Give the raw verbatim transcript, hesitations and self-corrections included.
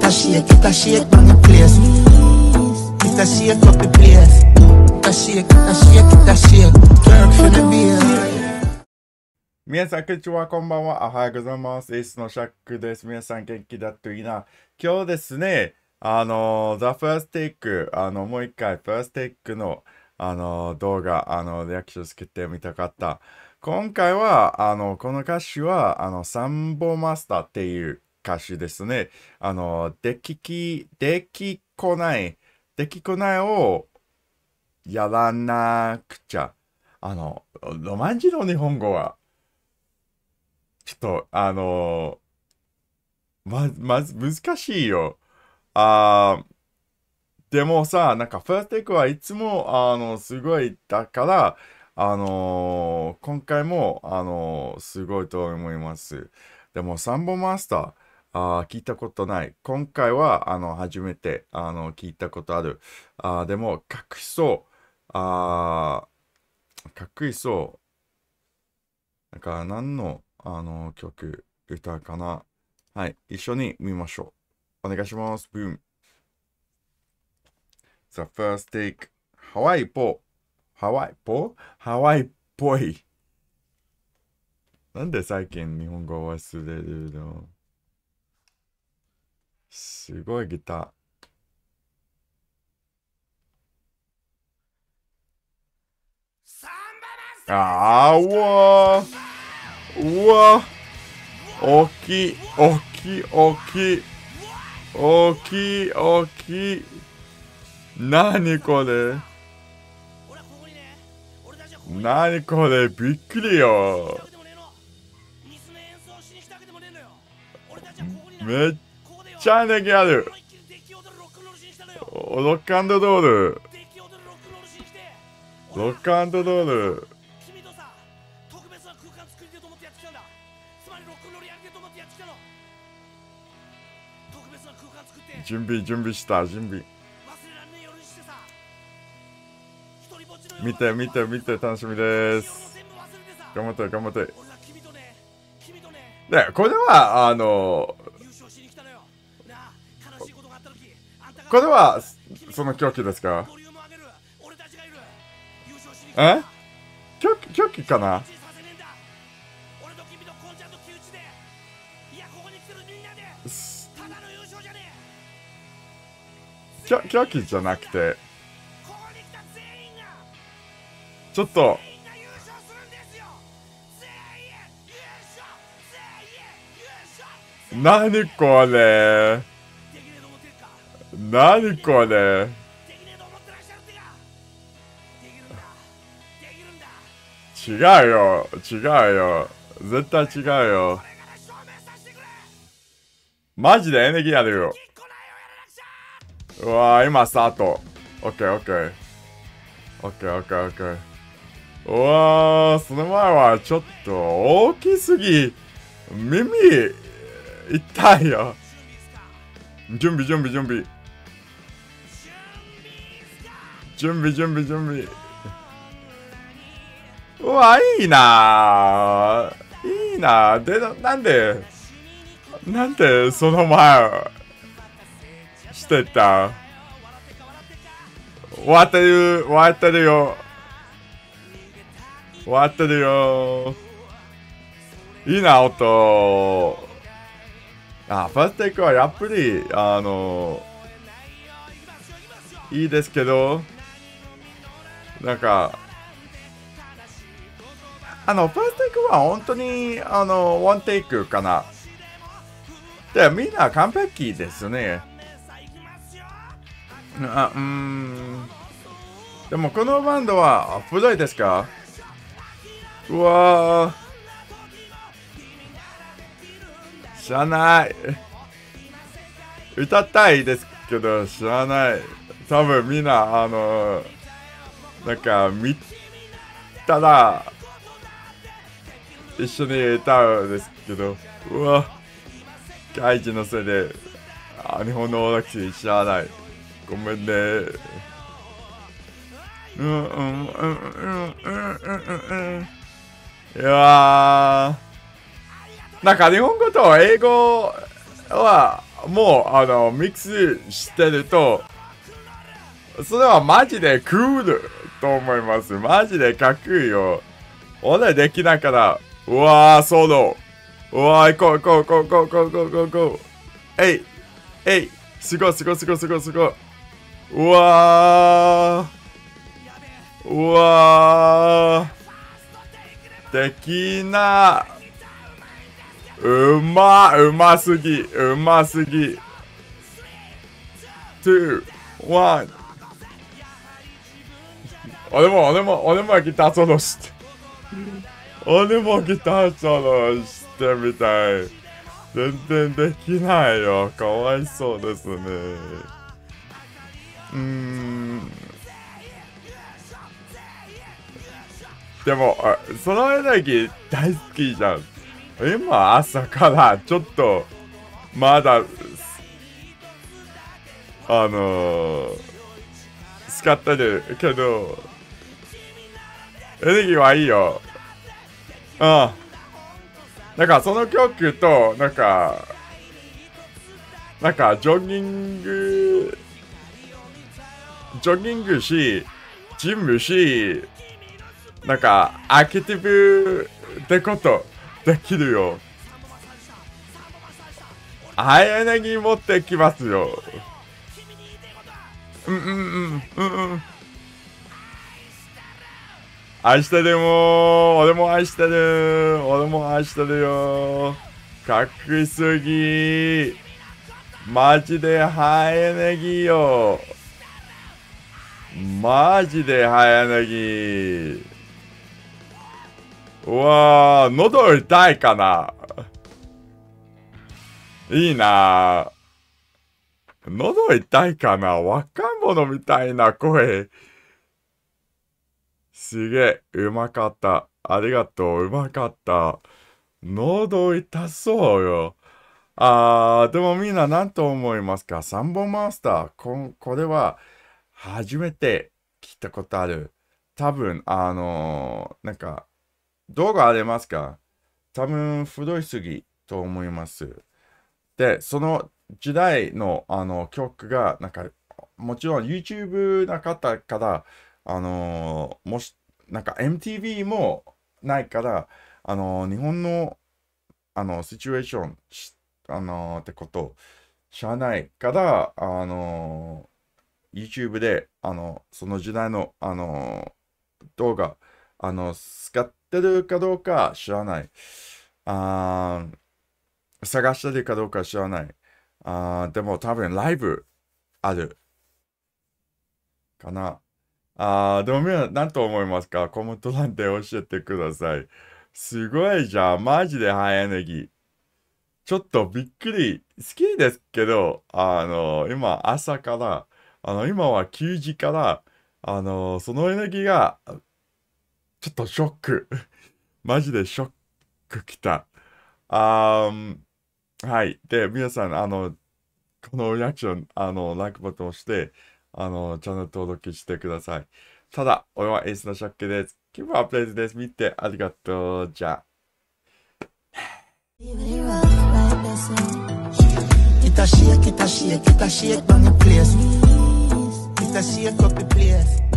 a shake, it a shake on the place. It a shake up the place. It a shake, it a shake, it a shake. Work for the beer. 皆さん、こんにちは、こんばんは。おはようございます。エースのシャックです。皆さん、元気だといいな。今日ですね、あの、The First Take、あの、もう一回、First Take の、あの、動画、あの、リアクションつけてみたかった。今回は、あの、この歌詞は、あの、サンボマスターっていう歌詞ですね。あの、できき、できこない、できこないをやらなくちゃ。あの、ロマンチの日本語は、ちょっと、あのー、ま、まず、難しいよ。あー、でもさ、なんか、ファーストテイクはいつも、あの、すごい、だから、あのー、今回も、あのー、すごいと思います。でも、サンボマスター、あー、聞いたことない。今回は、あの、初めて、あの、聞いたことある。あー、でも、かっこいいそう。あー、かっこいいそう。なんか、何の、あの、曲、歌かな。はい、一緒に見ましょう。お願いします。ブーム。The first take. ハワイっぽ。ハワイっぽハワイっぽい。なんで最近日本語忘れるの？すごいギター。あー、うわー。うわー。大きい、大きい、大きい。大きい、大きい。なにこれ？なにこれ？びっくりよ。めっちゃネギある。ロックアンドロール。ロックアンドロール。準備準備した準備。見て見て見て楽しみです。頑張って頑張って。でこれはあのこれはその狂気ですか？え？狂気狂気かな？狂気じゃなくてちょっとなにこれ？なにこれ？違うよ違うよ絶対違うよ。マジでエネギーあるよ。うわー今スタート。オッケーオッケーオッケーオッケーオッケー。うわーその前はちょっと大きすぎ。耳痛いよ。準備準備準備準備準備準備。うわいいなーいいなー。でなんでなんでその前してた？終わってる終わってるよ終わってるよ。いいな音。あ、ファーストテイクはやっぱりあのいいですけどなんかあのファーストテイクは本当にあのワンテイクかな。でみんな完璧ですね。あうーんでもこのバンドは古いですか？うわー知らない。歌ったいですけど知らない。多分みんなあのなんか見たら一緒に歌うんですけど、うわ外人のせいであ日本の音楽知らない。ごめんね。うんうんうんうんうんうんうん。いやーなんか日本語と英語はもう、あの、ミックスしてると、それはマジでクールと思います。マジでかっこいいよ。俺できないから、うわー、ソロ。うわー、行こう行こう行こう行こう行こう行こう行こう。えい、えい、すごいすごいすごいすごいすごい。うわー、うわー、できな。うま、うますぎ、うますぎ。two, one。俺も、俺も、俺もギターソロして。俺もギターソロしてみたい。全然できないよ。かわいそうですね。うーん。でも、そのエネルギー大好きじゃん。今朝からちょっと、まだ、あのー、使ってるけど、エネルギーはいいよ。うん。なんかその曲と、なんか、なんかジョギング、ジョギングし、ジムし、なんかアクティブってことできるよ。ハイエネルギー持ってきますよ。うんうんうんうんうん。愛してるもん。俺も愛してる。俺も愛してるよ。かっこいいすぎ。マジでハイエネルギーよ。マジでハイエネルギー。うわー、喉痛いかな。いいな。喉痛いかな。若者みたいな声。すげえ、うまかった。ありがとう、うまかった。喉痛そうよ。あー、でもみんな何と思いますか？サンボマスター。こ、これは、初めて聞いたことある。多分、あのー、なんか、動画ありますか？多分、古いすぎと思います。で、その時代の、あの、曲が、なんか、もちろん YouTube なかったから、あのー、もし、なんか エムティーブイ もないから、あのー、日本の、あの、シチュエーション、あのー、ってこと知らないから、あのー、YouTube で、あの、その時代の、あのー、動画、あの、使ってるかどうか知らない。あー、探してるかどうか知らない。あー、でも多分ライブあるかな。あー、でもみんな何と思いますか？コメント欄で教えてください。すごいじゃん。マジでハイエネルギー。ちょっとびっくり。好きですけど、あの、今朝から、あの、今はくじから、あの、そのエネルギーが、ちょっとショック。マジでショックきた。あー、はい。で、皆さん、あの、このリアクション、あの、ライクボタンを押して、あの、チャンネル登録してください。ただ、俺はエースのシャックです。キープアップデートです。見てありがとう。じゃあ。 It a shake, it a shake, it a shake on the place. It a shake up the place.